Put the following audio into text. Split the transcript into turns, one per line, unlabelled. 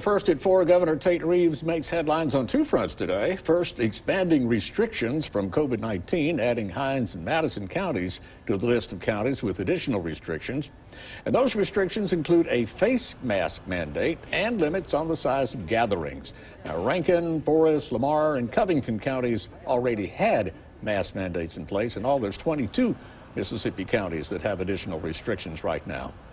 First at 4, Governor Tate Reeves makes headlines on two fronts today. First, expanding restrictions from COVID-19, adding Hinds and Madison counties to the list of counties with additional restrictions. And those restrictions include a face mask mandate and limits on the size of gatherings. Now, Rankin, Forest, Lamar, and Covington counties already had mask mandates in place, and all there's 22 Mississippi counties that have additional restrictions right now.